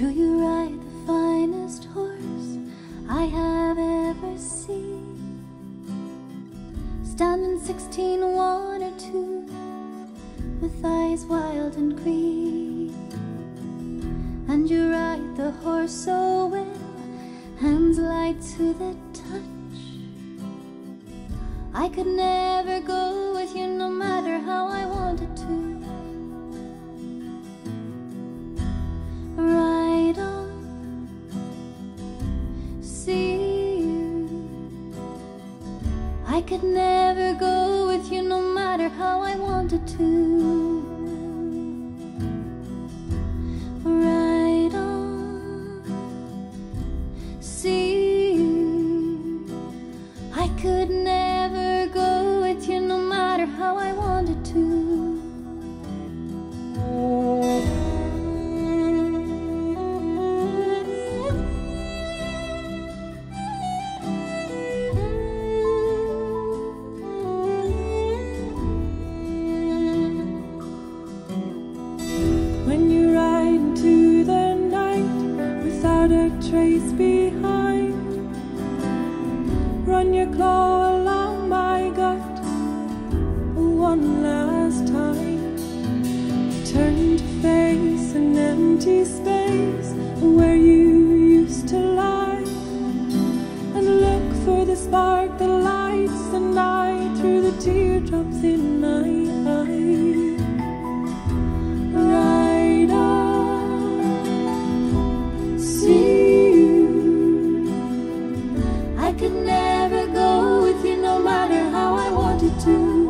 Do you ride the finest horse I have ever seen? Standing 16, 1 or 2, with eyes wild and green. And you ride the horse so well, hands light to the touch. I could never go with you, no matter how I wanted to. Ride on, see you. I could never go with you, no matter how I wanted to. Ride on, see you. I could never go with you, no matter how I wanted to. Trace behind, run your claw along my gut one last time. Turn to face an empty space where you used to lie, and look for the spark that lights the night through the teardrops in my eyes. Ride on, see. I could never go with you, no matter how I wanted to.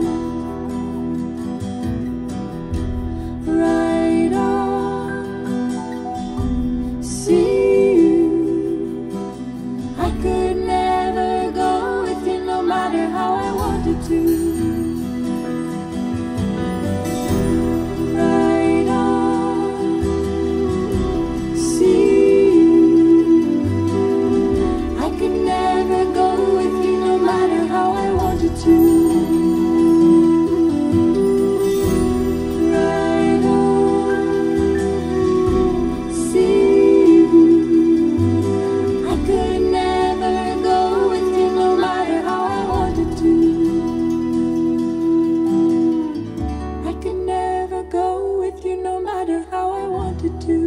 Ride on, see you. I could never go with you, no matter how I wanted to. Ride on, see you. I could never go with you, no matter how I wanted to. Ride on, see you. I could never go with you, no matter how I wanted to. I could never go with you, no matter how I wanted to.